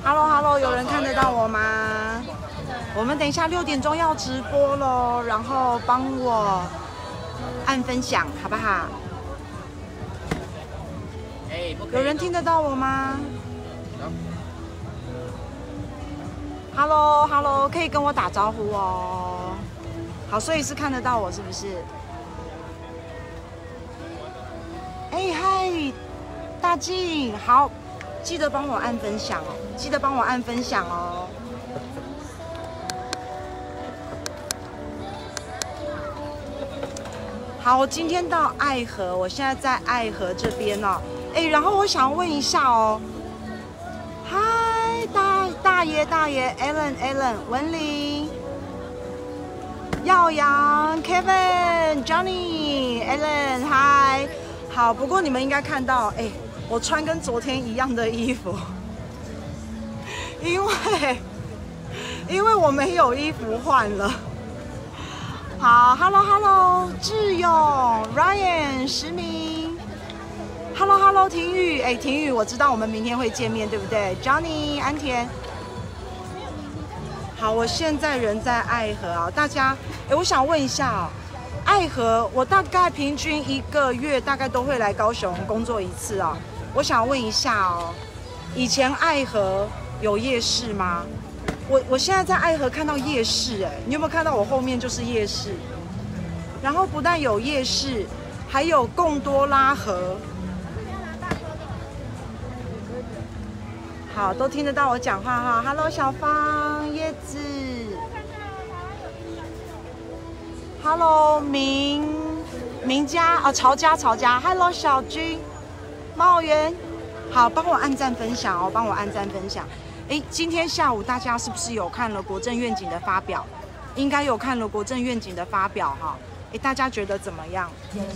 Hello， 有人看得到我吗？我们等一下6点钟要直播咯，然后帮我按分享，好不好？有人听得到我吗 ？Hello， 可以跟我打招呼哦。好，所以是看得到我是不是？哎嗨，大静，好，记得帮我按分享哦，记得帮我按分享哦。好，我今天到爱河，我现在在爱河这边哦。哎，然后我想问一下哦，嗨，大爷，Alan， 文玲，耀阳 ，Kevin，Johnny，Alan， 嗨。好，不过你们应该看到，哎，我穿跟昨天一样的衣服，因为我没有衣服换了。好 ，Hello， 志勇 ，Ryan， 石明 ，Hello， 婷宇，哎，婷宇，我知道我们明天会见面，对不对 ？Johnny， 安田。好，我现在人在爱河啊，大家，哎，我想问一下哦。爱河，我大概平均1个月大概都会来高雄工作1次啊。我想问一下哦，以前爱河有夜市吗？我现在在爱河看到夜市，哎，你有没有看到我后面就是夜市？然后不但有夜市，还有贡多拉河。好，都听得到我讲话哈。Hello， 小芳，叶子。Hello， 明家哦，曹家。Hello， 小军，茂源，好，帮我按赞分享哦，帮我按赞分享。哎，今天下午大家是不是有看了国政愿景的发表？应该有看了国政愿景的发表哈。哎，大家觉得怎么样？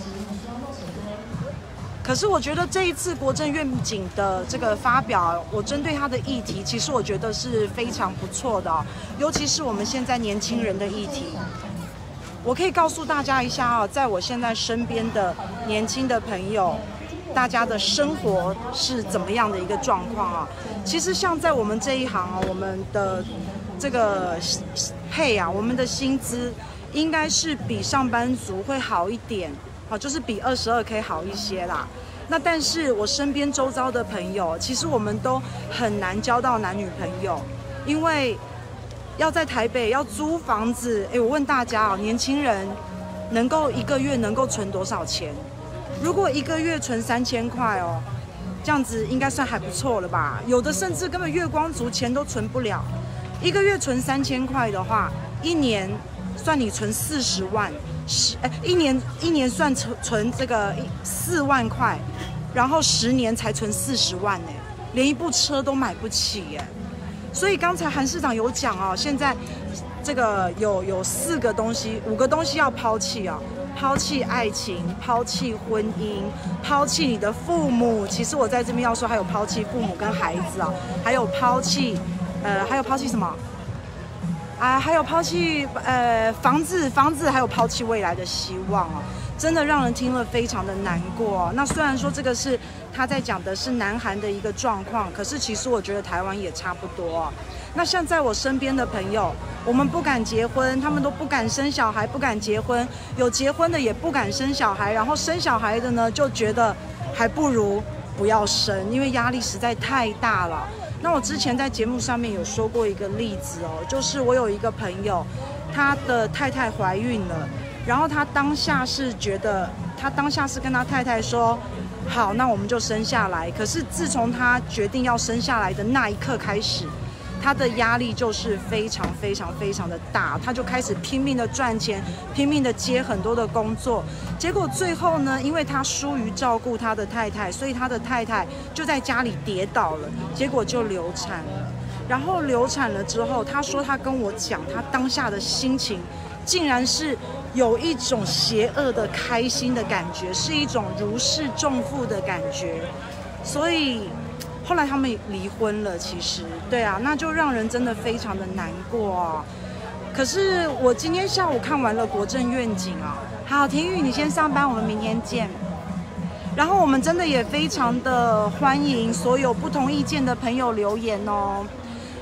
可是我觉得这一次国政愿景的这个发表，我针对它的议题，其实我觉得是非常不错的哦，尤其是我们现在年轻人的议题。我可以告诉大家一下啊，在我现在身边的年轻的朋友，大家的生活是怎么样的一个状况啊？其实像在我们这一行啊，我们的这个配啊，我们的薪资应该是比上班族会好一点，好，就是比22K 好一些啦。那但是我身边周遭的朋友，其实我们都很难交到男女朋友，因为要在台北要租房子，哎，我问大家哦，年轻人能够1个月能够存多少钱？如果1个月存3000块哦，这样子应该算还不错了吧？有的甚至根本月光族钱都存不了。1个月存3000块的话，1年算你存40万，一年算存这个4万块，然后10年才存40万呢，连一部车都买不起耶。所以刚才韩市长有讲哦，现在这个有4个东西、5个东西要抛弃哦，抛弃爱情，抛弃婚姻，抛弃你的父母。其实我在这边要说，还有抛弃父母跟孩子啊，还有抛弃什么？啊，还有抛弃房子，还有抛弃未来的希望哦，真的让人听了非常的难过哦。那虽然说这个是他在讲的是南韩的一个状况，可是其实我觉得台湾也差不多哦。那像在我身边的朋友，我们不敢结婚，他们都不敢生小孩，不敢结婚，有结婚的也不敢生小孩，然后生小孩的呢就觉得还不如不要生，因为压力实在太大了。那我之前在节目上面有说过一个例子哦，就是我有一个朋友，他的太太怀孕了，然后他当下是跟他太太说，好，那我们就生下来。可是自从他决定要生下来的那一刻开始，他的压力就是非常的大，他就开始拼命的赚钱，拼命的接很多的工作。结果最后呢，因为他疏于照顾他的太太，所以他的太太就在家里跌倒了，结果就流产了。然后流产了之后，他说他跟我讲，他当下的心情竟然是有一种邪恶的开心的感觉，是一种如释重负的感觉。所以后来他们离婚了，其实对啊，那就让人真的非常的难过啊。可是我今天下午看完了国政愿景啊，好，婷宇你先上班，我们明天见。然后我们真的也非常的欢迎所有不同意见的朋友留言哦。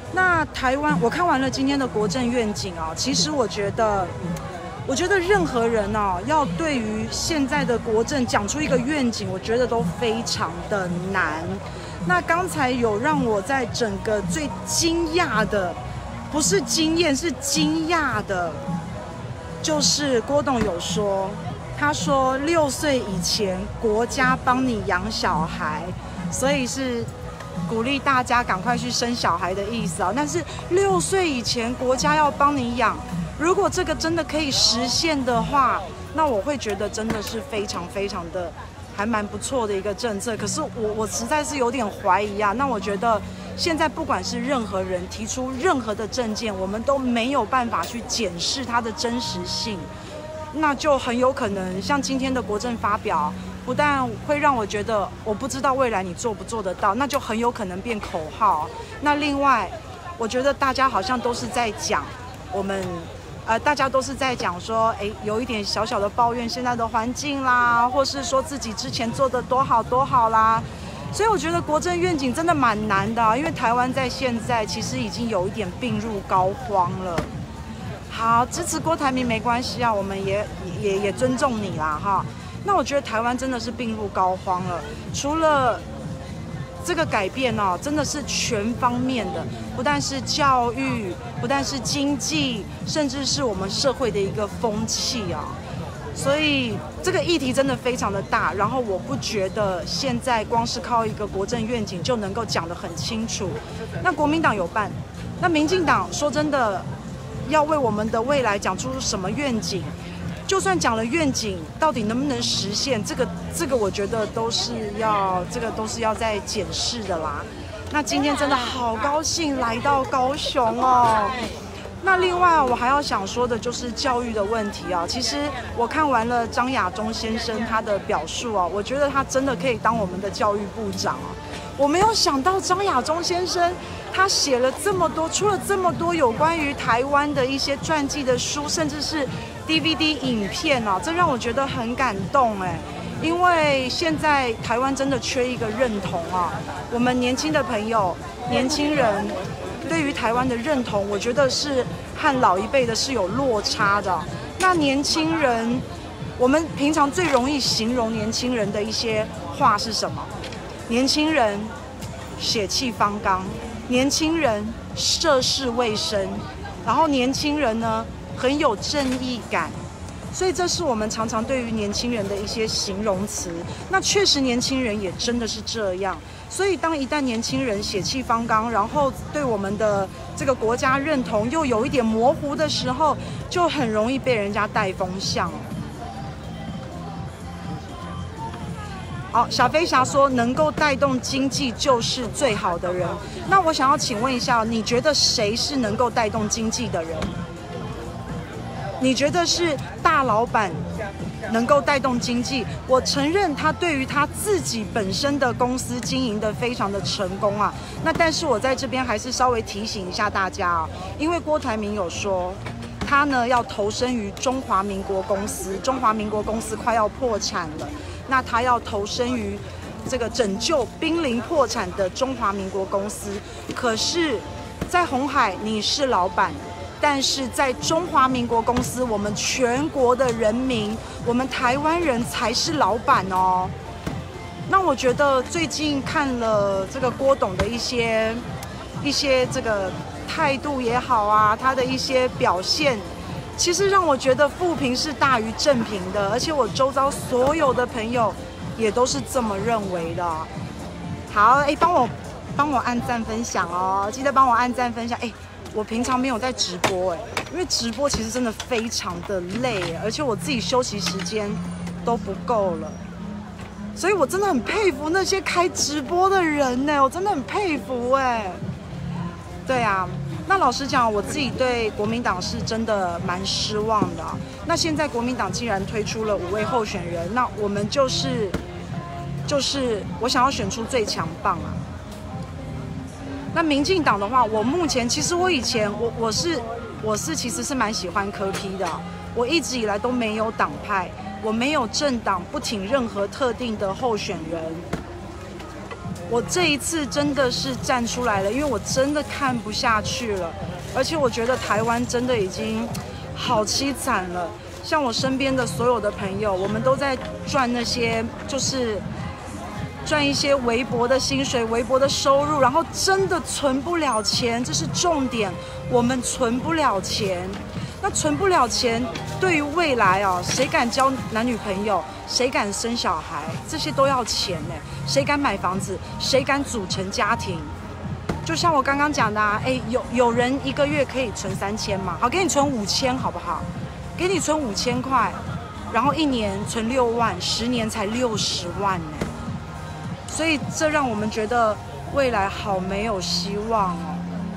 那台湾，我看完了今天的国政愿景啊，其实我觉得任何人哦，要对于现在的国政讲出一个愿景，我觉得都非常的难。那刚才有让我在整个最惊讶的，不是惊艳，是惊讶的，就是郭董有说，他说6岁以前国家帮你养小孩，所以是鼓励大家赶快去生小孩的意思啊。但是6岁以前国家要帮你养，如果这个真的可以实现的话，那我会觉得真的是非常非常的还蛮不错的一个政策。可是我实在是有点怀疑啊。那我觉得现在不管是任何人提出任何的政见，我们都没有办法去检视它的真实性，那就很有可能像今天的国政发表，不但会让我觉得我不知道未来你做不做得到，那就很有可能变口号。那另外，我觉得大家好像都是在讲大家都是在讲说，有一点小小的抱怨现在的环境啦，或是说自己之前做的多好多好啦。所以我觉得国政愿景真的蛮难的，因为台湾在现在其实已经有一点病入膏肓了。好，支持郭台铭没关系啊，我们也尊重你啦哈。那我觉得台湾真的是病入膏肓了，除了这个改变哦，真的是全方面的，不但是教育，不但是经济，甚至是我们社会的一个风气啊。所以这个议题真的非常的大，然后我不觉得现在光是靠一个国政愿景就能够讲得很清楚。那国民党有办，那民进党说真的，要为我们的未来讲出什么愿景，就算讲了愿景，到底能不能实现，这个我觉得都是要再检视的啦。那今天真的好高兴来到高雄哦。那另外我还要想说的就是教育的问题啊。其实我看完了张亚中先生他的表述啊，我觉得他真的可以当我们的教育部长啊。我没有想到张亚中先生他写了这么多，出了这么多有关于台湾的一些传记的书，甚至是 DVD 影片啊，这让我觉得很感动因为现在台湾真的缺一个认同啊。我们年轻的朋友、年轻人对于台湾的认同，我觉得是和老一辈的是有落差的。那年轻人，我们平常最容易形容年轻人的一些话是什么？年轻人血气方刚，年轻人涉世未深，然后年轻人呢很有正义感。所以这是我们常常对于年轻人的一些形容词。那确实年轻人也真的是这样。所以一旦年轻人血气方刚，然后对我们的这个国家认同又有一点模糊的时候，就很容易被人家带风向。好，小飞侠说能够带动经济就是最好的人。那我想要请问一下，你觉得谁是能够带动经济的人？你觉得是大老板能够带动经济？我承认他对于他自己本身的公司经营的非常的成功啊。那但是我在这边还是稍微提醒一下大家啊，因为郭台铭有说他呢要投身于中华民国公司，中华民国公司快要破产了，那他要投身于这个拯救濒临破产的中华民国公司。可是，在鸿海你是老板。但是在中华民国公司，我们全国的人民，我们台湾人才是老板哦。那我觉得最近看了这个郭董的一些这个态度也好啊，他的一些表现，其实让我觉得负评是大于正评的，而且我周遭所有的朋友也都是这么认为的。好，帮我按赞分享哦，记得帮我按赞分享。我平常没有在直播因为直播其实真的非常的累，而且我自己休息时间都不够了，所以我真的很佩服那些开直播的人我真的很佩服对啊，那老实讲，我自己对国民党是真的蛮失望的那现在国民党既然推出了5位候选人，那我们就是我想要选出最强棒啊。那民进党的话，我目前其实我以前我其实是蛮喜欢柯 P 的，我一直以来都没有党派，我没有政党，不挺任何特定的候选人。 我这一次真的是站出来了，因为我真的看不下去了，而且我觉得台湾真的已经好凄惨了。像我身边的所有的朋友，我们都在赚那些就是赚一些微薄的薪水、微薄的收入，然后真的存不了钱，这是重点，我们存不了钱。那存不了钱，对于未来啊，谁敢交男女朋友，谁敢生小孩，这些都要钱呢。谁敢买房子，谁敢组成家庭？就像我刚刚讲的啊，有人一个月可以存3000嘛，好，给你存5000好不好？给你存5000块，然后1年存6万，10年才60万呢。所以这让我们觉得未来好没有希望哦。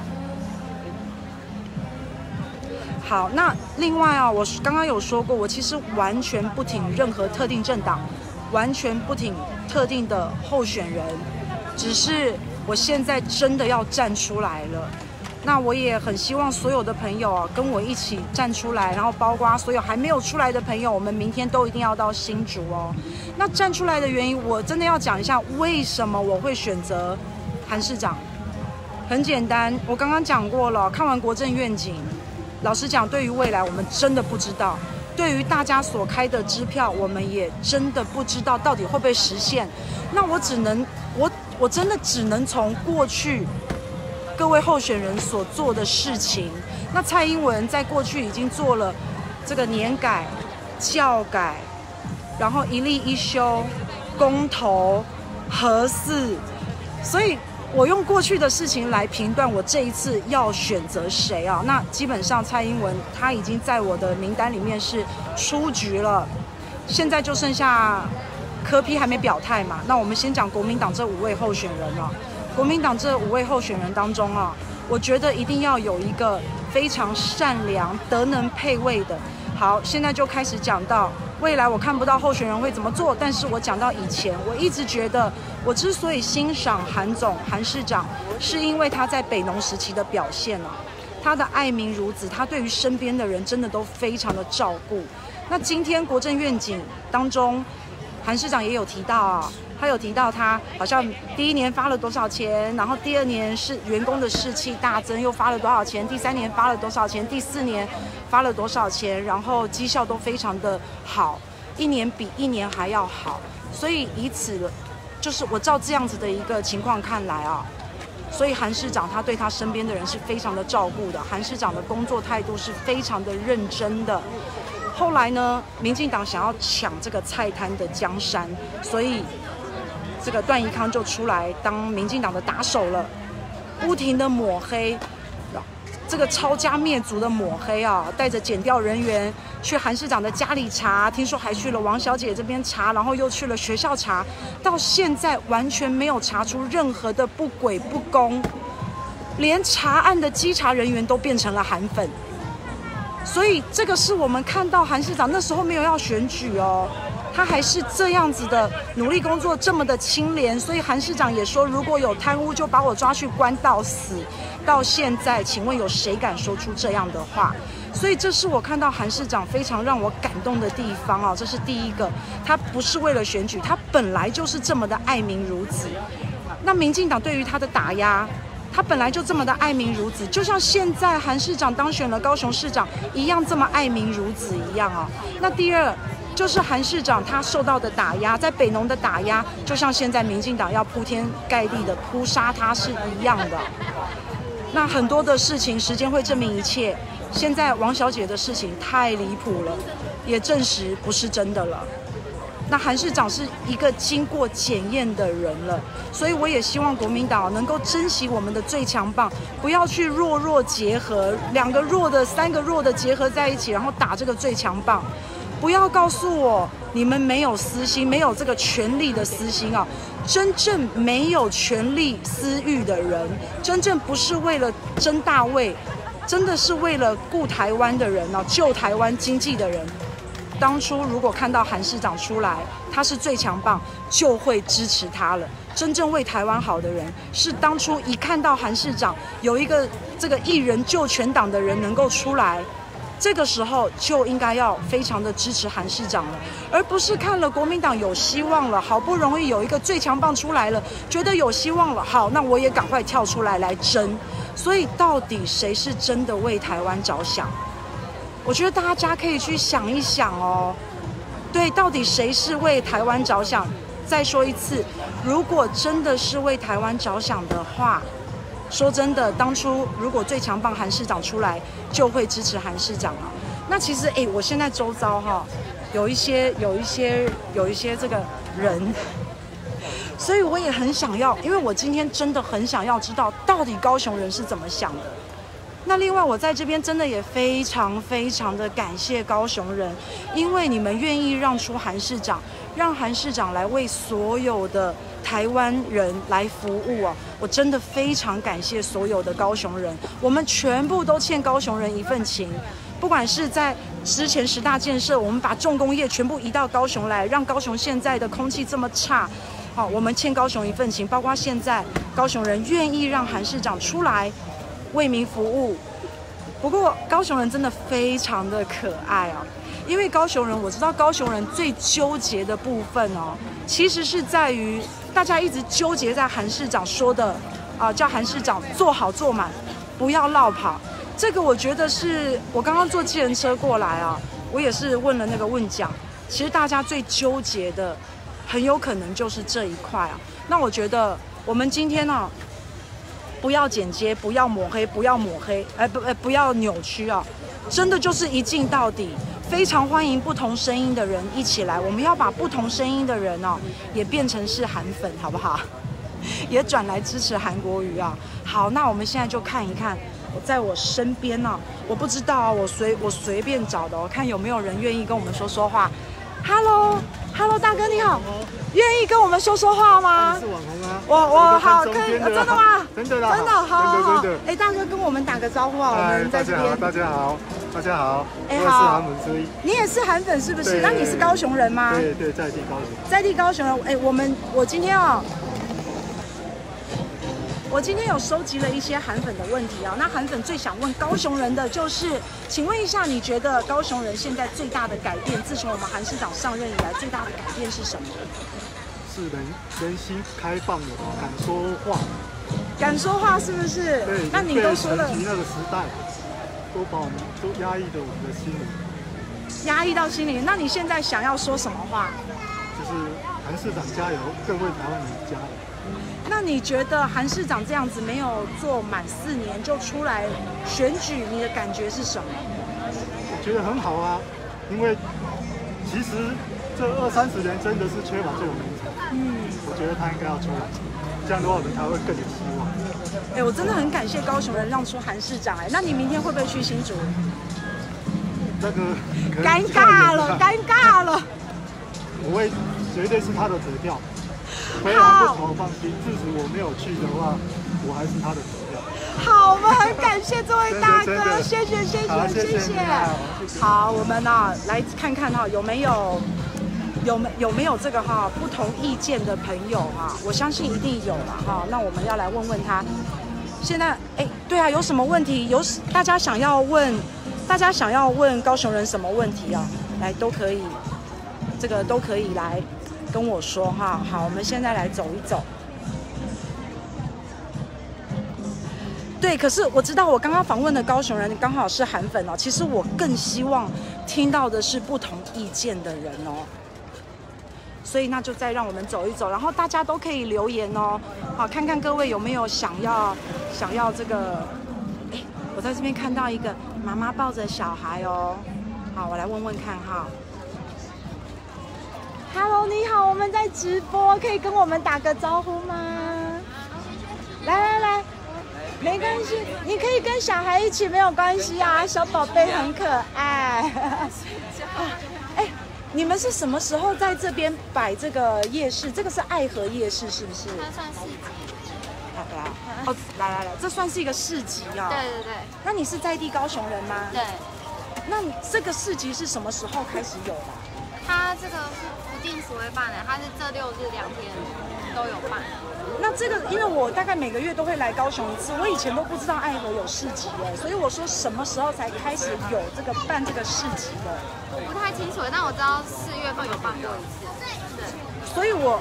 好，那另外啊，我刚刚有说过，我其实完全不挺任何特定政党，完全不挺特定的候选人，只是我现在真的要站出来了。那我也很希望所有的朋友啊，跟我一起站出来，然后包括所有还没有出来的朋友，我们明天都一定要到新竹哦。那站出来的原因，我真的要讲一下为什么我会选择韩市长。很简单，我刚刚讲过了，看完国政愿景。老实讲，对于未来我们真的不知道，对于大家所开的支票，我们也真的不知道到底会不会实现。那我真的只能从过去各位候选人所做的事情。那蔡英文在过去已经做了这个年改、教改，然后1例1休、公投、核四，所以我用过去的事情来评断我这一次要选择谁啊？那基本上蔡英文他已经在我的名单里面是出局了，现在就剩下柯 P 还没表态嘛。那我们先讲国民党这5位候选人啊。国民党这5位候选人当中啊，我觉得一定要有一个非常善良、德能配位的。好，现在就开始讲到未来，我看不到候选人会怎么做，但是我讲到以前，我一直觉得，我之所以欣赏韩市长，是因为他在北农时期的表现啊，他的爱民如子，他对于身边的人真的都非常的照顾。那今天国政愿景当中，韩市长也有提到啊。他有提到他好像第1年发了多少钱，然后第2年是员工的士气大增，又发了多少钱，第3年发了多少钱，第4年发了多少钱，然后绩效都非常的好，1年比1年还要好。所以以此就是我照这样子的一个情况看来啊，所以韩市长他对他身边的人是非常的照顾的，韩市长的工作态度是非常的认真的。后来呢，民进党想要抢这个菜摊的江山，所以这个段宜康就出来当民进党的打手了，不停的抹黑，这个抄家灭族的抹黑啊，带着检调人员去韩市长的家里查，听说还去了王小姐这边查，然后又去了学校查，到现在完全没有查出任何的不轨不公，连查案的稽查人员都变成了韩粉。所以这个是我们看到韩市长那时候没有要选举哦，他还是这样子的努力工作，这么的清廉。所以韩市长也说，如果有贪污就把我抓去关到死。到现在，请问有谁敢说出这样的话？所以这是我看到韩市长非常让我感动的地方啊，这是第一个，他不是为了选举，他本来就是这么的爱民如子。那民进党对于他的打压，他本来就这么的爱民如子，就像现在韩市长当选了高雄市长一样，这么爱民如子一样啊。那第二就是韩市长他受到的打压，在北农的打压，就像现在民进党要铺天盖地的扑杀他是一样的。那很多的事情，时间会证明一切。现在王小姐的事情太离谱了，也证实不是真的了。那韩市长是一个经过检验的人了，所以我也希望国民党能够珍惜我们的最强棒，不要去弱结合，2个弱的、3个弱的结合在一起，然后打这个最强棒。不要告诉我你们没有私心，没有这个权力的私心啊！真正没有权力私欲的人，真正不是为了争大位，真的是为了顾台湾的人啊，救台湾经济的人。当初如果看到韩市长出来，他是最强棒，就会支持他了。真正为台湾好的人，是当初一看到韩市长有一个这个一人救全党的人能够出来， 这个时候就应该要非常的支持韩市长了，而不是看了国民党有希望了，好不容易有一个最强棒出来了，觉得有希望了，好，那我也赶快跳出来争。所以到底谁是真的为台湾着想？我觉得大家可以去想一想哦。对，到底谁是为台湾着想？再说一次，如果真的是为台湾着想的话，说真的，当初如果最强棒韩市长出来，就会支持韩市长啊。那其实，我现在周遭有一些这个人，所以我也很想要，因为我今天真的很想要知道，到底高雄人是怎么想的。那另外，我在这边真的也非常的感谢高雄人，因为你们愿意让出韩市长，让韩市长来为所有的台湾人来服务啊！我真的非常感谢所有的高雄人，我们全部都欠高雄人一份情。不管是在之前10大建设，我们把重工业全部移到高雄来，让高雄现在的空气这么差，好，我们欠高雄一份情。包括现在高雄人愿意让韩市长出来为民服务。不过高雄人真的非常的可爱啊，因为高雄人，我知道高雄人最纠结的部分哦，其实是在于大家一直纠结在韩市长说的叫韩市长做好做满，不要落跑。这个我觉得是我刚刚坐计程车过来啊，我也是问了那个问讲，其实大家最纠结的很有可能就是这一块啊。那我觉得我们今天呢，不要剪接，不要抹黑，不要扭曲啊！真的就是一镜到底，非常欢迎不同声音的人一起来。我们要把不同声音的人也变成是韩粉，好不好？也转来支持韩国瑜啊！好，那我们现在就看一看，我在我身边我不知道啊，我随便找的看有没有人愿意跟我们说话。Hello， 大哥你好，愿意跟我们说话吗？ 是网红啊， 我好，可以，真的吗？ 真的啦， 真的，好， 真的。 大哥跟我们打个招呼啊，我们在这边。 大家好。我是好， 韩粉之一。 你也是韩粉是不是？那你是高雄人吗？ 对，在地高雄。 在地高雄人，我今天我今天有收集了一些韩粉的问题啊。那韩粉最想问高雄人的就是，请问一下，你觉得高雄人现在最大的改变，自从我们韩市长上任以来，最大的改变是什么？ 是人心开放的，敢说话。 敢说话是不是？ 对。 那你都说了。 那个时代，都把我们都压抑着我们的心灵。 压抑到心里，那你现在想要说什么话？ 就是韩市长加油，更为台湾人加油。 那你觉得韩市长这样子没有做满4年就出来选举，你的感觉是什么？ 我觉得很好啊，因为其实这20-30年真的是缺乏这种人才。我觉得他应该要出来，这样的话我们才会更有希望。 我真的很感谢高雄人让出韩市长。那你明天会不会去新竹？ 这个尴尬了。 我会绝对是他的得票。非常不投放心，自此我没有去的话，我还是他的得票。 好，我们很感谢这位大哥，谢谢。好，我们来看看有没有这个不同意见的朋友我相信一定有了那我们要来问问他，现在对啊，有什么问题？大家想要问高雄人什么问题来都可以，这个都可以来跟我说好，我们现在来走一走。对，可是我知道我刚刚访问的高雄人刚好是韩粉其实我更希望听到的是不同意见的人所以那就再让我们走一走，然后大家都可以留言好，看看各位有没有想要这个。我在这边看到一个妈妈抱着小孩好，我来问问看Hello， 你好，我们在直播，可以跟我们打个招呼吗？来，没关系，你可以跟小孩一起，没有关系小宝贝很可爱。你们是什么时候在这边摆这个夜市？这个是爱河夜市是不是？ 它算市集。 来，这算是一个市集对。 那你是在地高雄人吗？ 对。 那你这个市集是什么时候开始有的？ 它这个是不定时会办的，它是这6日2天都有办。 那这个，因为我大概每个月都会来高雄一次，我以前都不知道爱河有市集哎，所以我说什么时候才开始有这个办这个市集的？ 我不太清楚，但我知道4月份有办过一次。对，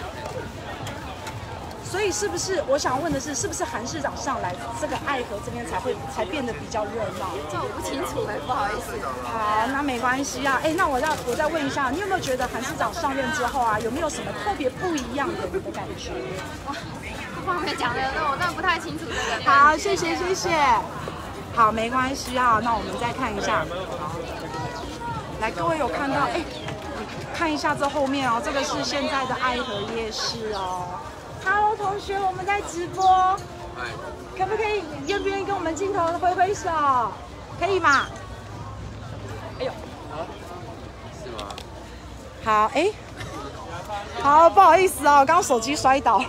所以是不是我想问的是，是不是韩市长上来，这个爱河这边才变得比较热闹？ 这我不清楚哎，不好意思。 好，那没关系啊。哎，那我再问一下，你有没有觉得韩市长上任之后啊，有没有什么特别不一样的你的感觉？ 不方便讲的，那我真的不太清楚这个。 好，谢谢。好，没关系啊。那我们再看一下。来，各位有看到？哎，看一下这后面哦，这个是现在的爱河夜市哦。Hello， 同学，我们在直播，可不可以愿不愿意跟我们镜头挥挥手？可以吗？哎呦， 是吗？ 好，哎，好，不好意思哦，刚刚手机摔倒。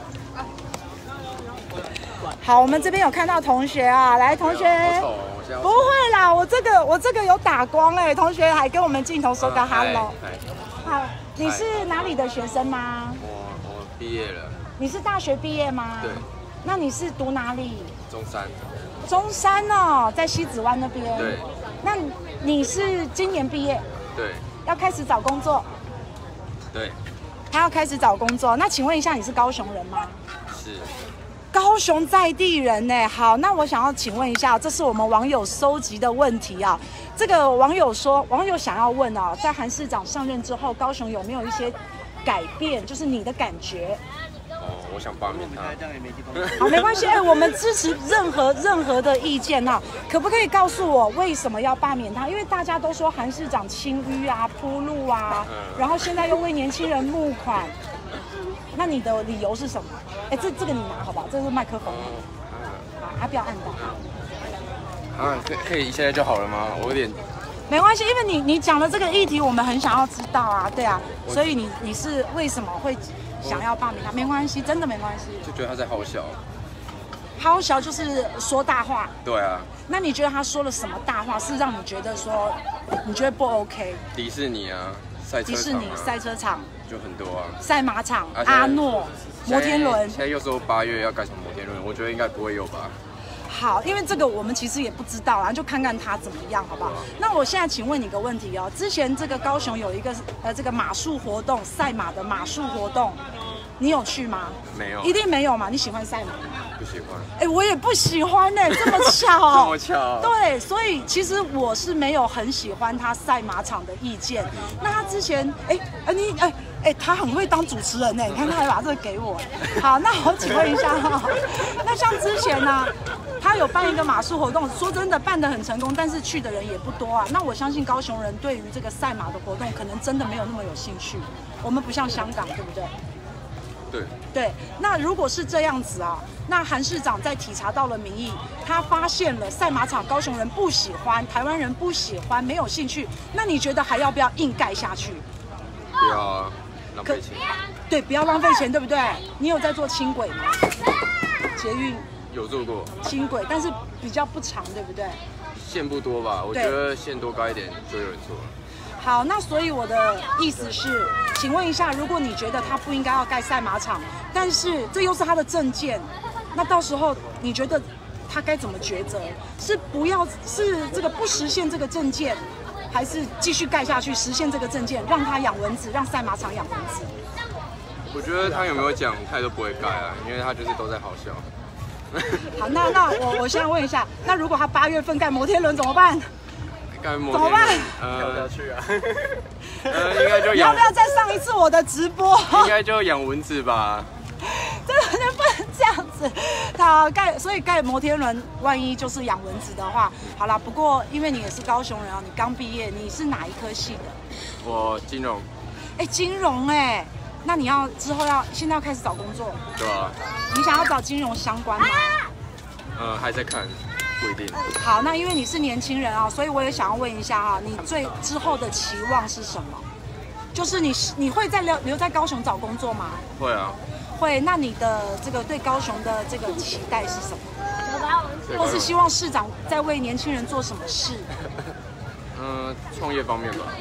好，我们这边有看到同学啊，来，同学，不会啦，我这个有打光哎，同学还跟我们镜头说个 hello。好，你是哪里的学生吗？ 我毕业了。 你是大学毕业吗？ 对。 那你是读哪里？ 中山。 中山哦，在西子湾那边。 对。 那你是今年毕业？ 对。 要开始找工作？ 对。 他要开始找工作，那请问一下，你是高雄人吗？ 是。 高雄在地人呢？好，那我想要请问一下，这是我们网友收集的问题啊。这个网友想要问啊，在韩市长上任之后，高雄有没有一些改变？就是你的感觉？ 我想罢免他。 好，没关系，哎，我们支持任何的意见啊，可不可以告诉我为什么要罢免他？因为大家都说韩市长清淤啊、铺路啊，然后现在又为年轻人募款，那你的理由是什么？哎，这个你拿好不好？这是麦克风。好，不要按到。 可以现在就好了吗？我有点。 没关系，因为你讲的这个议题，我们很想要知道啊，对啊，所以你是为什么会想要罢免他？没关系，真的没关系。 就觉得他在好小。 好小就是说大话。 对啊。 那你觉得他说了什么大话，是让你觉得说你觉得不 OK？ 迪士尼啊，赛车场。迪士尼赛车场就很多啊。 赛马场、阿诺、摩天轮。 现在又说8月要盖什么摩天轮，我觉得应该不会有吧。 好，因为这个我们其实也不知道啦，就看看他怎么样，好不好？那我现在请问你个问题哦，之前这个高雄有一个这个马术活动，赛马的马术活动，你有去吗？ 没有， 一定没有嘛？你喜欢赛马吗？ 不喜欢。 哎，我也不喜欢呢，这么巧。 这么巧。 对，所以其实我是没有很喜欢他赛马场的意见。那他之前，他很会当主持人呢，你看他还把这个给我。好，那我请问一下哈，那像之前呢，他有办一个马术活动，说真的办得很成功，但是去的人也不多啊。那我相信高雄人对于这个赛马的活动，可能真的没有那么有兴趣。我们不像香港，对不对？对，那如果是这样子啊，那韩市长在体察到了民意，他发现了赛马场高雄人不喜欢，台湾人不喜欢，没有兴趣，那你觉得还要不要硬盖下去？ 不要啊，浪费钱。 对，不要浪费钱，对不对？你有在做轻轨吗？捷运有做过轻轨，但是比较不长，对不对？ 线不多吧，我觉得线多盖一点就有人做了。 好，那所以我的意思是，请问一下，如果你觉得他不应该要盖赛马场，但是这又是他的政见，那到时候你觉得他该怎么抉择？是这个不实现这个政见，还是继续盖下去实现这个政见，让他养蚊子，让赛马场养蚊子？ 我觉得他有没有讲，他都不会盖啊，因为他就是都在好笑。 好，那我现在问一下，那如果他8月份盖摩天轮怎么办？ 怎么办？ 要不要去啊？应该就你要不要再上一次我的直播？ 应该就养蚊子吧。 真的不能这样子。好，所以盖摩天轮，万一就是养蚊子的话，好啦。不过因为你也是高雄人啊，你刚毕业，你是哪一科系的？ 我金融。 金融那你现在要开始找工作？ 对啊。 你想要找金融相关吗？ 还在看。不一定。 好，那因为你是年轻人啊，所以我也想要问一下哈，你之后的期望是什么？就是你会留在高雄找工作吗？ 会啊。 会。那你的这个对高雄的这个期待是什么？或是希望市长在为年轻人做什么事？ 创业方面吧。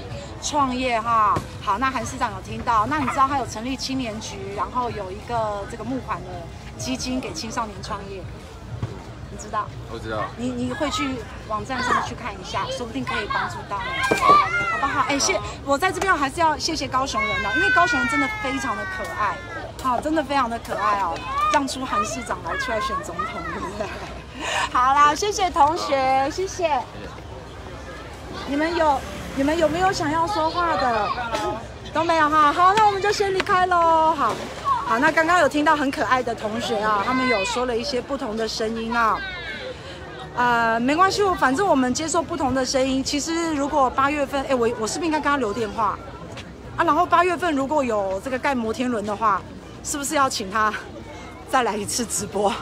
创业哈。好，那韩市长有听到，那你知道他有成立青年局，然后有一个这个募款的基金给青少年创业，你知道？ 我知道。 你会去网站上去看一下，说不定可以帮助到你，好不好？哎，我在这边还是要谢谢高雄人哦，因为高雄人真的非常的可爱，好，真的非常的可爱哦，让出韩市长来出来选总统，对不对？好啦，谢谢同学，谢谢。你们有没有想要说话的？都没有哈。好，那我们就先离开喽。好，那刚刚有听到很可爱的同学啊，他们有说了一些不同的声音啊。没关系，反正我们接受不同的声音。其实如果8月份，我是不是应该跟他留电话啊？然后8月份如果有这个盖摩天轮的话，是不是要请他再来一次直播？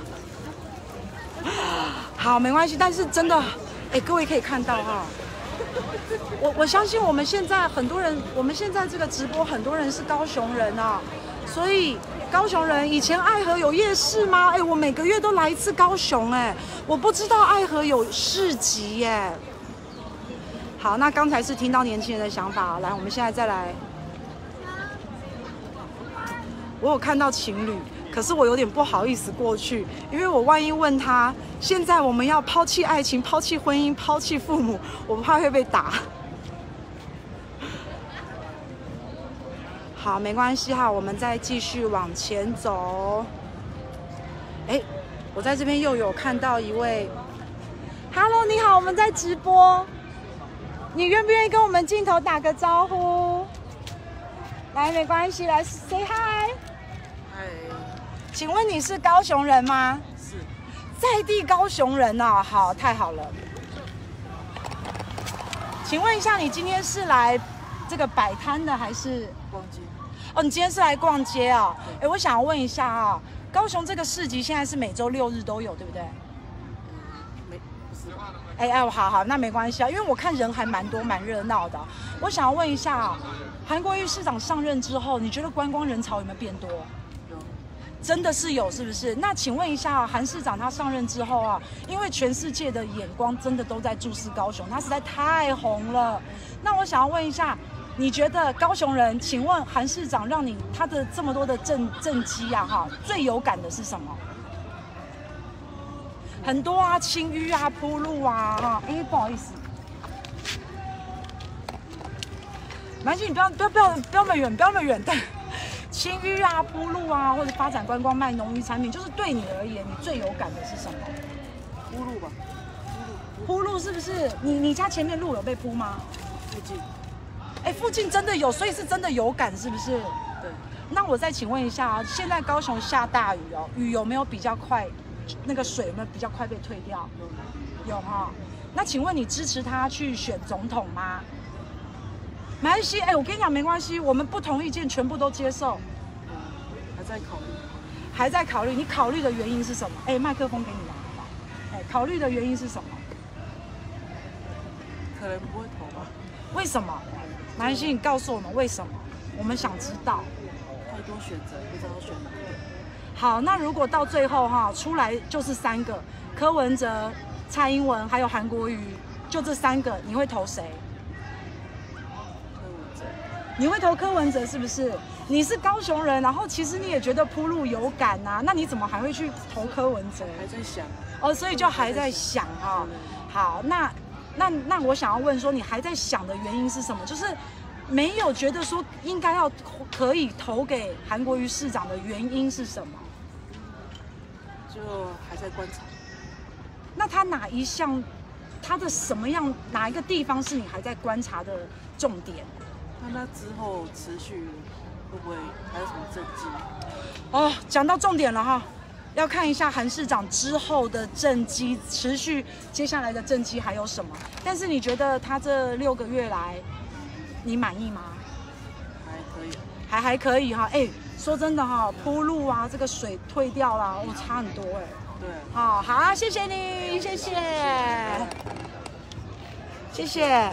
好，没关系，但是真的，各位可以看到哈，我相信我们现在很多人，我们现在这个直播很多人是高雄人啊，所以高雄人以前爱河有夜市吗？我每个月都来一次高雄，我不知道爱河有市集耶。好，那刚才是听到年轻人的想法，来，我们现在再来，我有看到情侣。可是我有点不好意思过去，因为我万一问他，现在我们要抛弃爱情、抛弃婚姻、抛弃父母，我怕会被打。好，没关系哈，我们再继续往前走。我在这边又有看到一位 ，Hello， 你好，我们在直播，你愿不愿意跟我们镜头打个招呼？来，没关系，来 say hi。请问你是高雄人吗？是，在地高雄人哦。好，太好了。请问一下，你今天是来这个摆摊的还是逛街？ 哦，你今天是来逛街哦。我想要问一下啊，高雄这个市集现在是每周6日都有，对不对？不是。好，那没关系啊，因为我看人还蛮多，蛮热闹的。我想要问一下，韩国瑜市长上任之后，你觉得观光人潮有没有变多？真的是有，是不是？那请问一下，韩市长他上任之后啊，因为全世界的眼光真的都在注视高雄，他实在太红了。那我想要问一下，你觉得高雄人，请问韩市长让你他的这么多的政绩啊，最有感的是什么？很多啊，清淤啊，铺路啊，不好意思，没关系，你不要那么远，不要那么远，但。清淤啊，铺路啊，或者发展观光卖农渔产品，就是对你而言，你最有感的是什么？ 铺路吧， 铺路是不是？你家前面路有被铺吗？ 附近。 附近真的有，所以是真的有感，是不是？ 对。 那我再请问一下啊，现在高雄下大雨哦，雨有没有比较快？那个水有没有比较快被退掉？有哈。那请问你支持他去选总统吗？没关系，我跟你讲，没关系，我们不同意见全部都接受。 还在考虑。 还在考虑，你考虑的原因是什么？麦克风给你拿，好不好？考虑的原因是什么？ 可能不会投吧。 为什么？没关系，你告诉我们为什么，我们想知道。 太多选择，不知道选哪个。 好，那如果到最后出来就是3个，柯文哲、蔡英文还有韩国瑜，就这3个，你会投谁？你会投柯文哲是不是？你是高雄人，然后其实你也觉得铺路有感啊，那你怎么还会去投柯文哲？ 还在想所以就还在想啊。好，那我想要问说，你还在想的原因是什么？就是没有觉得说应该要可以投给韩国瑜市长的原因是什么？ 就还在观察。 那他哪一项，他的哪一个地方是你还在观察的重点？ 那之后持续会不会还有什么政绩？ 讲到重点了哈，要看一下韩市长之后的政绩，持续接下来的政绩还有什么？但是你觉得他这6个月来，你满意吗？ 还可以， 还可以哈。说真的哈，铺路啊，这个水退掉了，差很多对。 好啊，谢谢你，谢谢，谢谢。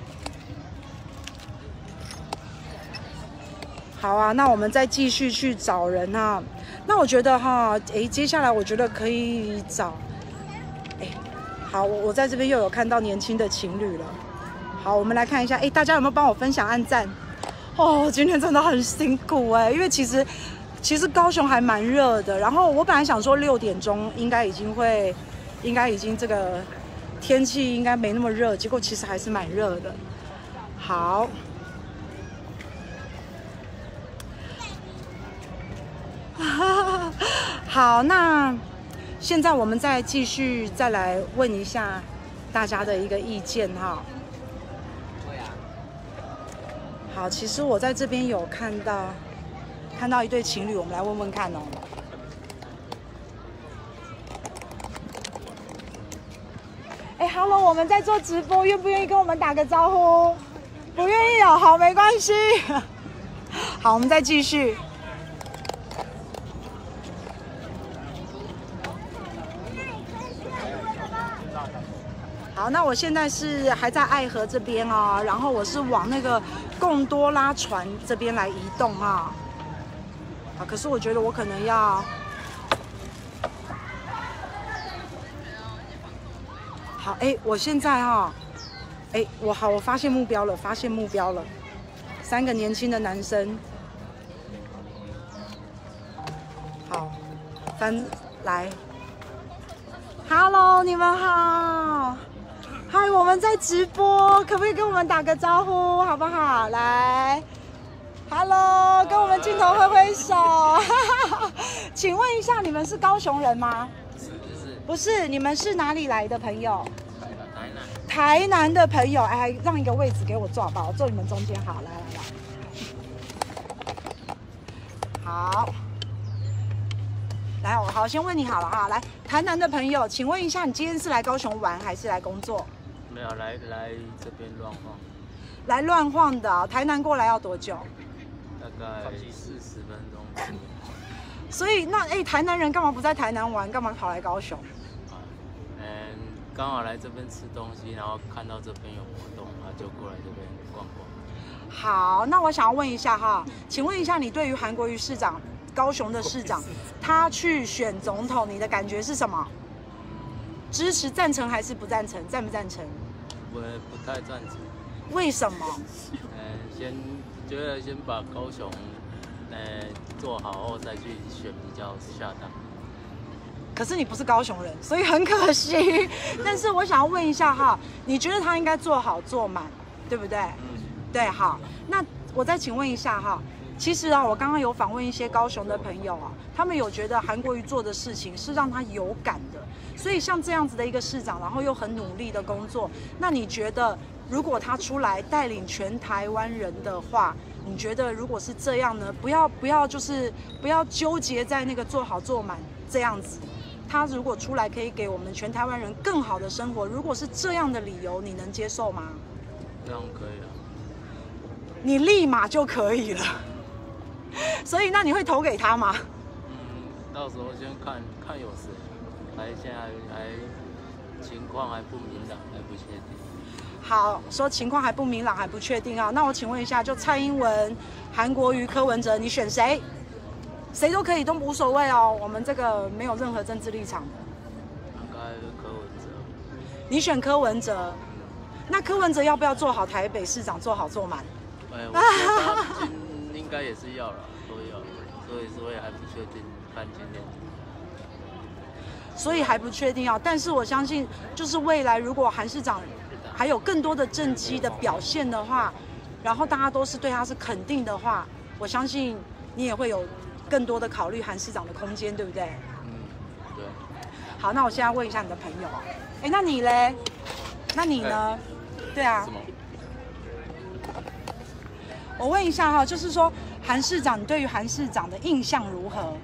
好啊，那我们再继续去找人啊。那我觉得接下来我觉得可以找，好，我在这边又有看到年轻的情侣了。 好，我们来看一下，哎，大家有没有帮我分享、按赞？哦，今天真的很辛苦哎，因为其实高雄还蛮热的，然后我本来想说6点钟应该已经这个天气应该没那么热，结果其实还是蛮热的。好。好，那现在我们再继续再来问一下大家的一个意见哈。好，其实我在这边有看到一对情侣，我们来问问看哦。哎 ，Hello， 我们在做直播，愿不愿意跟我们打个招呼？不愿意哦，好，没关系。好，我们再继续。好，那我现在是还在爱河这边哦，然后我是往那个贡多拉船这边来移动啊。好，可是我觉得我可能要，好，哎，我现在哈，哎，我发现目标了，3个年轻的男生。好，来 ，Hello， 你们好。嗨，我们在直播，可不可以跟我们打个招呼，好不好？来 ，Hello， 跟我们镜头挥挥手。请问一下，你们是高雄人吗？不是，你们是哪里来的朋友？台南的朋友，哎，让一个位置给我坐吧，我坐你们中间好，来。好。来，我好先问你好了哈，来，台南的朋友，请问一下，你今天是来高雄玩还是来工作？ 没有，来这边乱晃。 来乱晃的、哦，台南过来要多久？ 大概40分钟。 所以那台南人干嘛不在台南玩，干嘛跑来高雄？ 刚好来这边吃东西，然后看到这边有活动，就过来这边逛逛。 好，那我想要问一下哈，请问一下，你对于韩国瑜市长？高雄的市长，他去选总统，你的感觉是什么？支持、赞成还是不赞成？赞不赞成？ 我不太赞成。 为什么？ 先把高雄，做好后再去选比较恰当。 可是你不是高雄人，所以很可惜。但是我想要问一下哈，你觉得他应该做好做满，对不对？对，好。那我再请问一下哈。其实啊，我刚刚有访问一些高雄的朋友啊，他们有觉得韩国瑜做的事情是让他有感的，所以像这样子的一个市长，然后又很努力的工作，那你觉得如果他出来带领全台湾人的话，你觉得如果是这样呢？不要纠结在那个做好做满这样子，他如果出来可以给我们全台湾人更好的生活，如果是这样的理由，你能接受吗？ 这样可以啊。 你立马就可以了。所以，那你会投给他吗？ 到时候先看有谁，现在还情况还不明朗，还不确定。 好，说情况还不明朗，还不确定啊。那我请问一下，就蔡英文、韩国瑜、柯文哲，你选谁？谁都可以，都无所谓哦。我们这个没有任何政治立场的。 应该柯文哲。 你选柯文哲，那柯文哲要不要做好台北市长，做好做满？ 我觉得他应该也是要了，都要，所以还不确定，看今天。 所以还不确定啊，但是我相信，就是未来如果韩市长还有更多的政绩的表现的话，然后大家都是对他是肯定的话，我相信你也会有更多的考虑韩市长的空间，对不对？ 对。 好，那我现在问一下你的朋友，那你嘞？那你呢？对啊。 什么？ 我问一下哈，就是说韩市长，你对于韩市长的印象如何？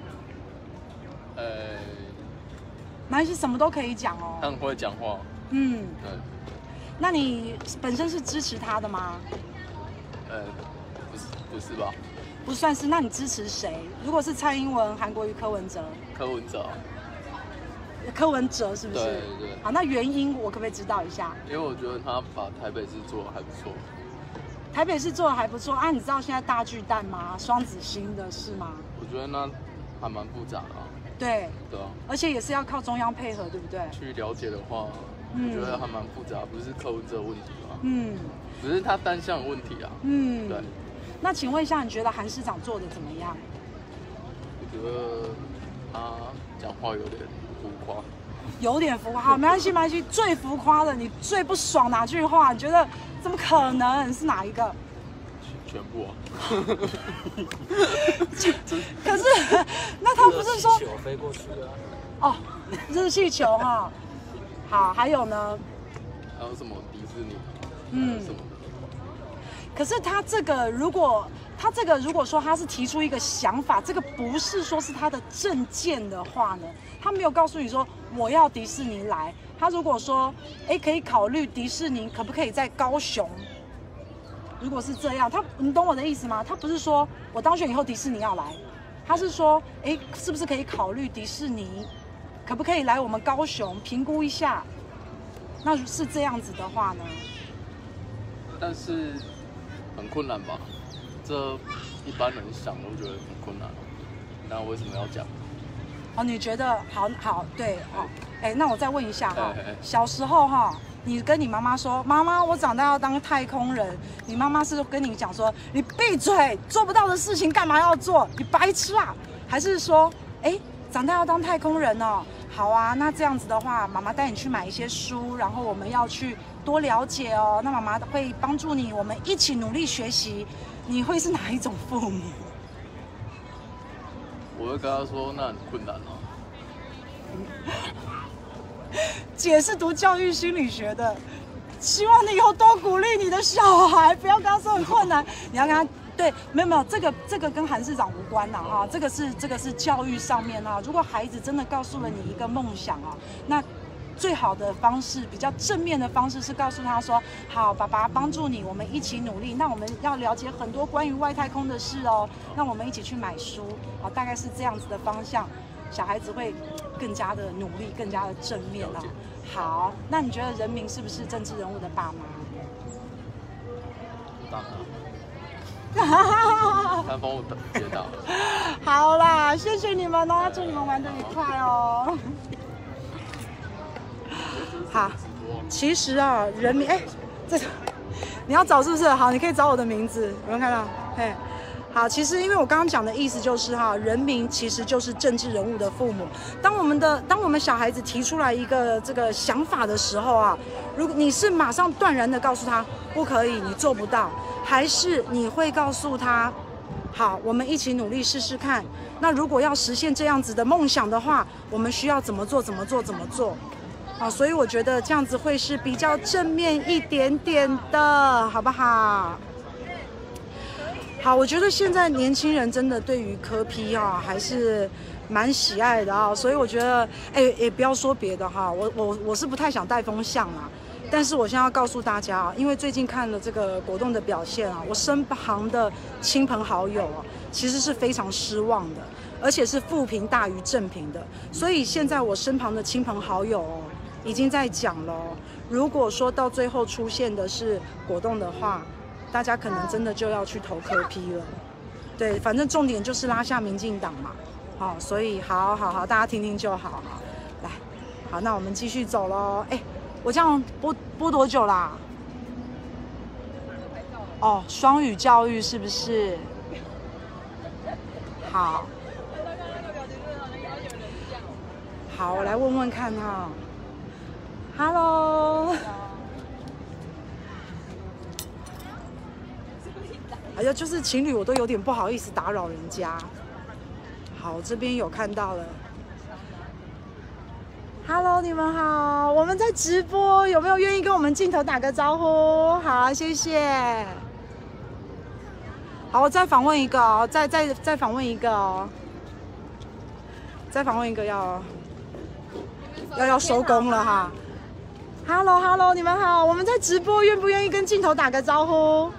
没关系，什么都可以讲哦。 他很会讲话。 对。那你本身是支持他的吗？ 不是吧？ 不算是。那你支持谁？如果是蔡英文、韩国瑜、柯文哲？ 柯文哲。 柯文哲是不是？ 对。 好，那原因我可不可以知道一下？ 因为我觉得他把台北市做得还不错。 台北市做的还不错啊，你知道现在大巨蛋吗？双子星的是吗？ 我觉得那还蛮复杂的啊。 对啊， 而且也是要靠中央配合，对不对？ 去了解的话，我觉得还蛮复杂，不是柯文哲的问题吧？ 嗯， 只是他单项问题啊。 嗯， 对。 那请问一下，你觉得韩市长做的怎么样？ 我觉得他讲话有点浮夸。 有点浮夸，好，没关系，没关系。最浮夸的，你最不爽哪句话？你觉得怎么可能？是哪一个？ 全部啊。 可是，那他不是说球飞过去啊？ 哦，热气球哈。好，还有呢？ 还有什么迪士尼？ 嗯， 什么的。 可是他这个如果说他是提出一个想法，这个不是说是他的政见的话呢，他没有告诉你说我要迪士尼来。他如果说，可以考虑迪士尼可不可以在高雄？如果是这样，你懂我的意思吗？他不是说我当选以后迪士尼要来，他是说，是不是可以考虑迪士尼可不可以来我们高雄评估一下？那是这样子的话呢？ 但是很困难吧？这一般人想都觉得很困难，那为什么要讲？ 哦，你觉得好对哦，那我再问一下哈，小时候哈，你跟你妈妈说，妈妈，我长大要当太空人，你妈妈是跟你讲说，你闭嘴，做不到的事情干嘛要做？你白痴啊？还是说，长大要当太空人哦？好啊，那这样子的话，妈妈带你去买一些书，然后我们要去多了解哦。那妈妈会帮助你，我们一起努力学习。你会是哪一种父母？ 我会跟他说，那很困难哦。 姐是读教育心理学的，希望你以后多鼓励你的小孩，不要跟他说很困难，你要跟他。对，没有，这个跟韩市长无关啦哈，这个是教育上面啊。如果孩子真的告诉了你一个梦想啊，那最好的方式，比较正面的方式是告诉他说，好，爸爸帮助你，我们一起努力。那我们要了解很多关于外太空的事哦，那我们一起去买书，好，大概是这样子的方向，小孩子会更加的努力，更加的正面啊。好，那你觉得人民是不是政治人物的爸妈？ 当然。他帮我解答了。 好啦，谢谢你们哦，祝你们玩得愉快哦。好，其实啊，人民这个你要找是不是？好，你可以找我的名字，有没有看到？嘿，好，其实因为我刚刚讲的意思就是哈，人民其实就是政治人物的父母。当我们小孩子提出来一个这个想法的时候啊，如果你是马上断然的告诉他不可以，你做不到。还是你会告诉他，好，我们一起努力试试看。那如果要实现这样子的梦想的话，我们需要怎么做？啊，所以我觉得这样子会是比较正面一点点的，好不好？好，我觉得现在年轻人真的对于柯 P 啊还是蛮喜爱的啊，所以我觉得，不要说别的哈，我是不太想带风向啦。但是我现在要告诉大家啊，因为最近看了这个果冻的表现啊，我身旁的亲朋好友啊，其实是非常失望的，而且是负评大于正评的。所以现在我身旁的亲朋好友哦，已经在讲了，如果说到最后出现的是果冻的话，大家可能真的就要去投柯 P 了。对，反正重点就是拉下民进党嘛。好，所以好，大家听听就好。来，好，那我们继续走咯。我这样播多久啦？哦，双语教育是不是？好，我来问问看哈。Hello。哎呀，就是情侣，我都有点不好意思打扰人家。好，这边有看到了。Hello， 你们好，我们在直播，有没有愿意跟我们镜头打个招呼？好，谢谢。好，我再访问一个哦，再访问一个哦，再访问一个要收工了哈。Hello， 你们好，我们在直播，愿不愿意跟镜头打个招呼？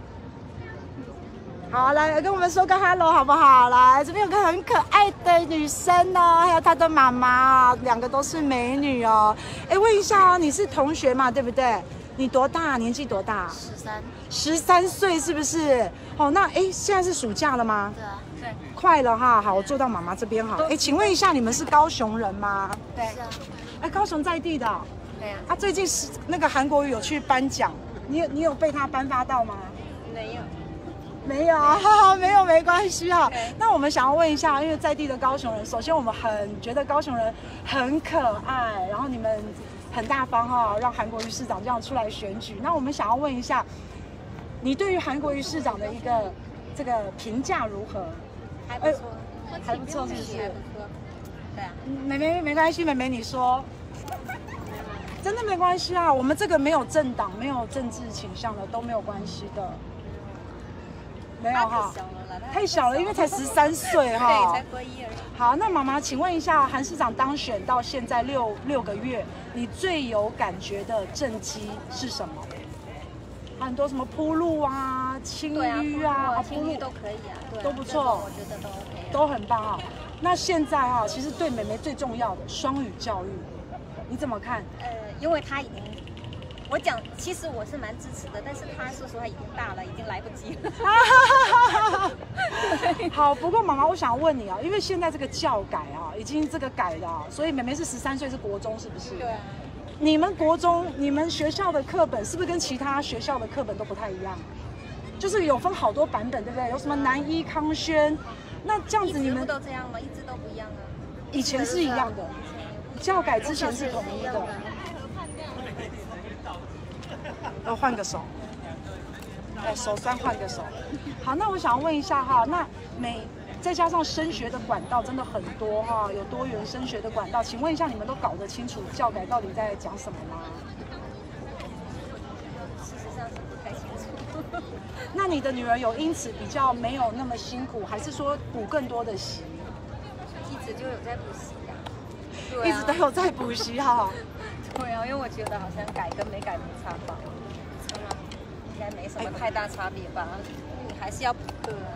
好，来跟我们说个 hello 好不好？来，这边有个很可爱的女生哦，还有她的妈妈哦，两个都是美女哦。问一下哦，你是同学嘛，对不对？你多大？年纪多大？13岁是不是？哦，那现在是暑假了吗？ 对啊，对。 快了哈，好，我坐到妈妈这边好。请问一下，你们是高雄人吗？ 对。 高雄在地的。 对啊。 最近是那个韩国瑜有去颁奖， 你有被他颁发到吗？ 没有。 没有啊，没有没关系啊。那我们想要问一下，因为在地的高雄人，首先我们觉得高雄人很可爱，然后你们很大方哈，让韩国瑜市长这样出来选举。那我们想要问一下，你对于韩国瑜市长的一个这个评价如何？ 还不错， 还不错，是不是？ 对啊。 妹妹没关系，妹妹你说。真的没关系啊，我们这个没有政党、没有政治倾向的都没有关系的。没有哈，太小了，因为才13岁哈。 对，才国一而已。 好，那妈妈，请问一下，韩市长当选到现在六个月，你最有感觉的政绩是什么？很多什么铺路啊、清淤啊， 清淤都可以啊，对， 都不错， 我觉得都 OK， 都很棒啊。那现在啊，其实对妹妹最重要的双语教育，你怎么看？ 因为她已经。我讲，其实我是蛮支持的，但是他说实话已经大了，已经来不及了。 好，不过妈妈，我想问你啊，因为现在这个教改啊，已经这个改了啊，所以妹妹是13岁，是国中，是不是？ 对啊。 你们国中，你们学校的课本是不是跟其他学校的课本都不太一样？就是有分好多版本，对不对？有什么南一、康轩，那这样子你们都这样吗？一直都不一样啊。 以前是一样的，教改之前是统一的。要换个手，手酸换个手。好，那我想问一下哈，那再加上升学的管道真的很多哈，有多元升学的管道，请问一下，你们都搞得清楚教改到底在讲什么吗？ 事实上是不太清楚。 那你的女儿有因此比较没有那么辛苦，还是说补更多的习？ 一直就有在补习啊。 对啊，一直都有在补习哈。 对啊，因为我觉得好像改跟没改没差吧。应该没什么太大差别吧，你还是要补课啊。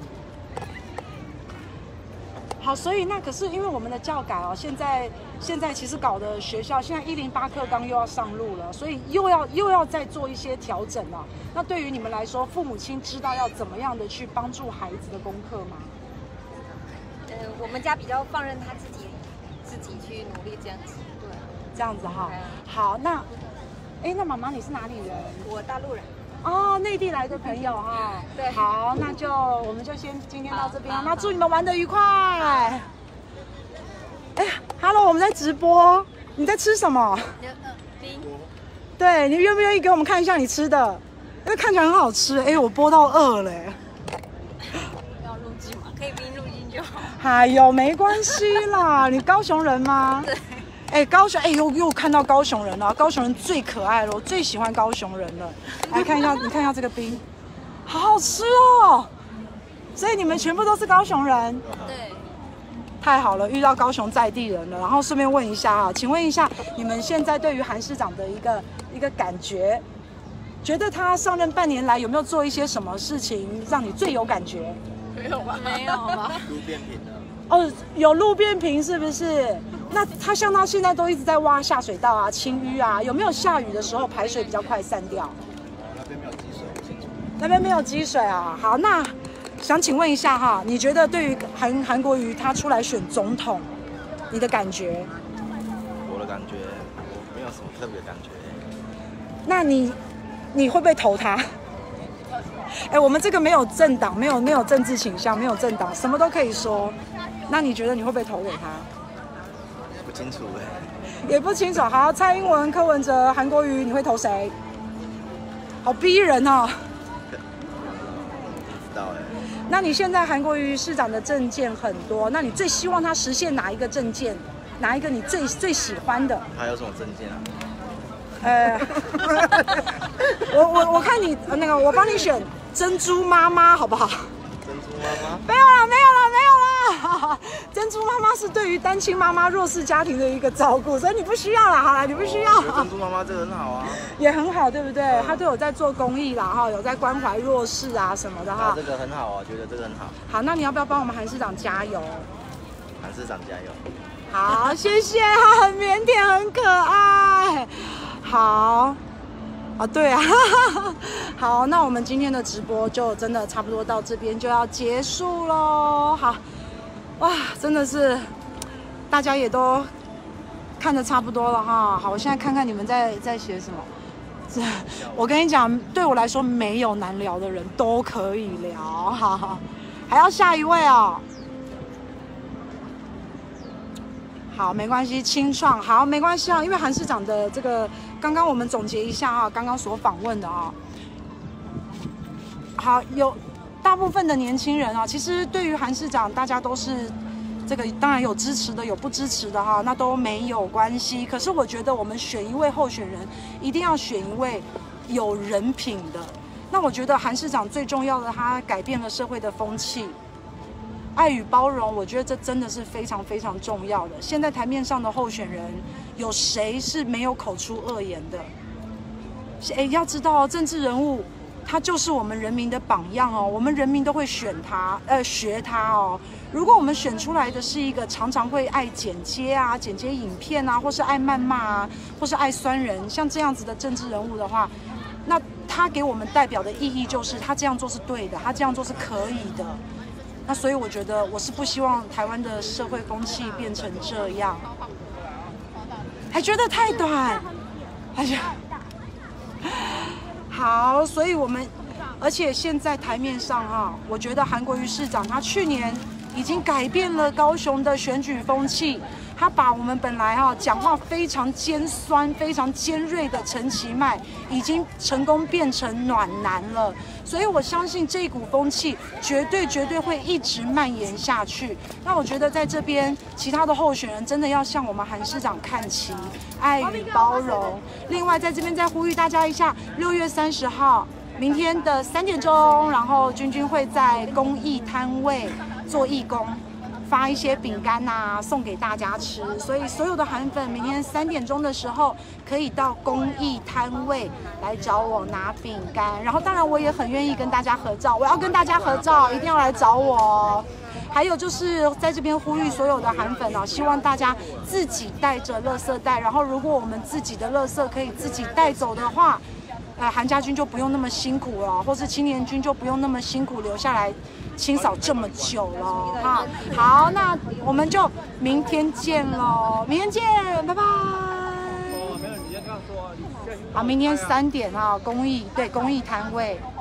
好，所以那可是因为我们的教改哦，现在其实搞的学校现在108课纲又要上路了，所以又要再做一些调整了。那对于你们来说，父母亲知道要怎么样的去帮助孩子的功课吗？ 我们家比较放任他自己去努力这样子，对。 这样子哈。好，那妈妈你是哪里人？ 我大陆人。 哦，内地来的朋友哈。 对。 好，那我们就先今天到这边，那祝你们玩得愉快。Hello， 我们在直播，你在吃什么？ 冰。 对，你愿不愿意给我们看一下你吃的？因为看起来很好吃。我播到饿了。 要录镜吗？可以边录音就好。 哎呦，没关系啦，你高雄人吗？ 对。 高雄，又看到高雄人了，高雄人最可爱了，我最喜欢高雄人了。来看一下，你看一下这个冰，好好吃哦。所以你们全部都是高雄人？ 对。 太好了，遇到高雄在地人了。然后顺便问一下啊，请问一下，你们现在对于韩市长的一个感觉，觉得他上任半年来有没有做一些什么事情让你最有感觉？ 没有吧？没有吧？ 路边平的。 哦，有路边平是不是？那他像他现在都一直在挖下水道啊、清淤啊，有没有下雨的时候排水比较快散掉？ 那边没有积水，不清楚。 那边没有积水啊。好，那想请问一下哈，你觉得对于韩国瑜他出来选总统，你的感觉？ 我的感觉，我没有什么特别感觉。 那你会不会投他？我们这个没有政党，没有政治倾向，没有政党，什么都可以说。那你觉得你会不会投给他？ 不清楚也不清楚。好，蔡英文、柯文哲、韩国瑜，你会投谁？好逼人哦。 不知道那你现在韩国瑜市长的政见很多，那你最希望他实现哪一个政见？哪一个你最喜欢的？ 还有什么政见啊？ 我看你那个，我帮你选珍珠妈妈好不好？ 珍珠妈妈？ 没有啦。珍珠妈妈是对于单亲妈妈、弱势家庭的一个照顾，所以你不需要啦。好啦，你不需要。 珍珠妈妈这个很好啊， 也很好，对不对？她都有在做公益啦，哈，有在关怀弱势啊什么的哈。 这个很好啊，觉得这个很好。 好，那你要不要帮我们韩市长加油？ 韩市长加油！ 好，谢谢，他很腼腆，很可爱。好。对啊，好，那我们今天的直播就真的差不多到这边就要结束咯。好，哇，真的是大家也都看得差不多了哈。好，我现在看看你们在写什么。 我跟你讲，对我来说没有难聊的人都可以聊，哈，还要下一位哦。好，没关系，清创好，没关系啊，因为韩市长的这个，刚刚我们总结一下啊，刚刚所访问的啊，好，有大部分的年轻人啊，其实对于韩市长，大家都是这个，当然有支持的，有不支持的哈，那都没有关系。可是我觉得我们选一位候选人，一定要选一位有人品的。那我觉得韩市长最重要的，他改变了社会的风气。爱与包容，我觉得这真的是非常非常重要的。现在台面上的候选人，有谁是没有口出恶言的？哎，要知道，政治人物他就是我们人民的榜样哦，我们人民都会选他，学他哦。如果我们选出来的是一个常常会爱剪接啊、剪接影片啊，或是爱谩骂啊，或是爱酸人，像这样子的政治人物的话，那他给我们代表的意义就是他这样做是对的，他这样做是可以的。那所以我觉得我是不希望台湾的社会风气变成这样，还觉得太短，哎呀，好，所以我们，而且现在台面上哈，我觉得韩国瑜市长他去年已经改变了高雄的选举风气，他把我们本来讲话非常尖酸、非常尖锐的陈其迈，已经成功变成暖男了。所以我相信这一股风气绝对会一直蔓延下去。那我觉得在这边，其他的候选人真的要向我们韩市长看齐，爱与包容。另外，在这边再呼吁大家一下，6月30号，明天的3点钟，然后君会在公益摊位做义工。发一些饼干呐，送给大家吃，所以所有的韩粉明天3点钟的时候可以到公益摊位来找我拿饼干，然后当然我也很愿意跟大家合照，我要跟大家合照，一定要来找我哦。还有就是在这边呼吁所有的韩粉哦，希望大家自己带着垃圾袋，然后如果我们自己的垃圾可以自己带走的话，韩家军就不用那么辛苦了，或是青年军就不用那么辛苦留下来清扫这么久了哈。好，那我们就明天见喽，明天见，拜拜。好，明天3点哈，公益摊位。